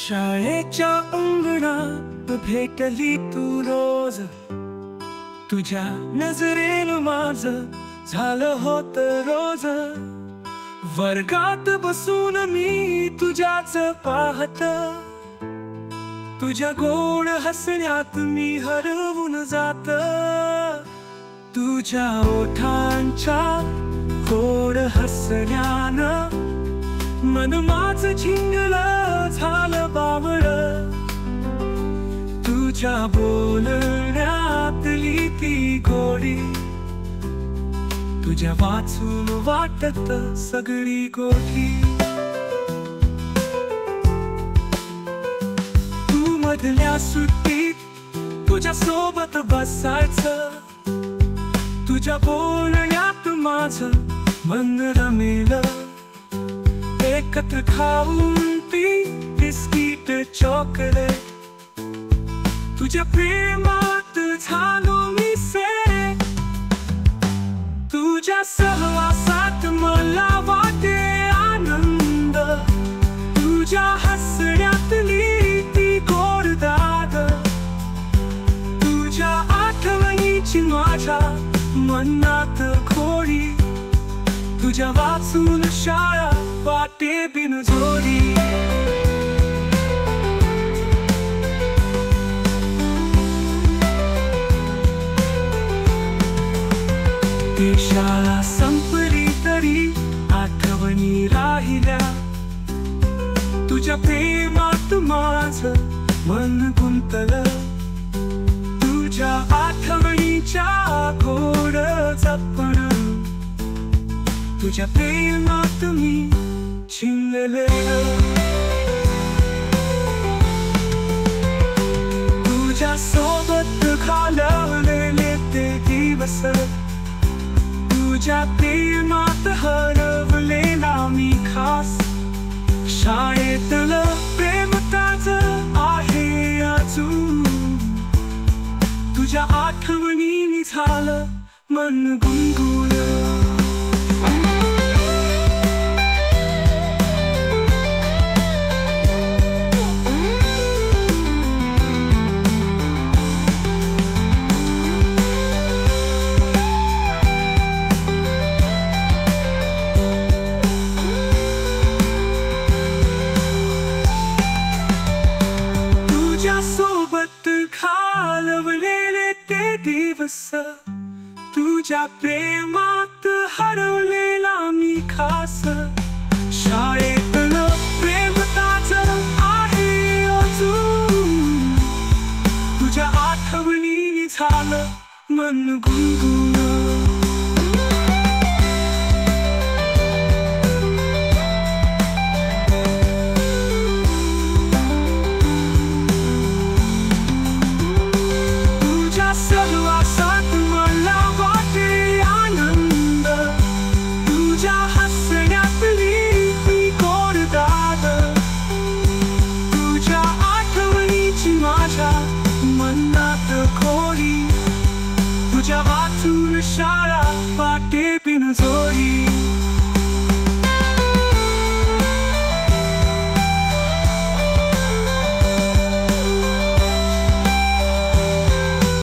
शाळेच्या अंगणात भेटली तू रोज, तुझ्या नजरेनं माझं झालं होत रोज. वर्गात बसून मी तुझ्याच पाहत, तुझ्या गोड हसण्यात मी हरवून जात. तुझ्या ओठांच्या गोड हसण्यानं मन माझं झिंगलं झालं बावळ. तुझ्या बोलण्यातली ती गोडी तुझ्या वाचून वाटत सगळी गोठी. तू मधल्या सुट्टीत तुझ्या सोबत बसायचं, तुझ्या बोलण्यात माझं मन रमेलं. एकत्र खाऊन ती बिस्किट चॉकलेट, तुझ्या प्रेमात झालो मी से. तुझ्या सहवासात मला वाटे आनंद, तुझ्या हसण्यातली ती गोड दाद. तुझ्या आठवणीची माझ्या मनात खोडी, तुझ्या वाचून शाळा वाटे बिनजोडी. ती शाळा संपली तरी आठवणी राहिल्या, तुझ्या प्रेमात माझं मन गुंतलं. तुझ्या आठवणीच्या गोड जपण, तुझ्या प्रेमात मी झिंगलेलं. तुझ्या सोबत घालवलेले ते दिवस, तुझ्या प्रेमात हरवलेला मी खास. शाळेतलं प्रेम ताजं आहे अजून, तुझ्या आठवणीने झालं मन गुंगुन. सोबत घालवलेले ते दिवस, तुझ्या प्रेमात हरवलेला मी खास. शाळेतलं प्रेम ताजं आहे अजून, तुझ्या आठवणीने झालं मन गुंगुन. सहवासात मला वाटे आनंद, तुझ्या हसण्यातली ती गोड दाद. तुझ्या आठवणीची माझ्या मनात खोडी, तुझ्या वाचून शाळा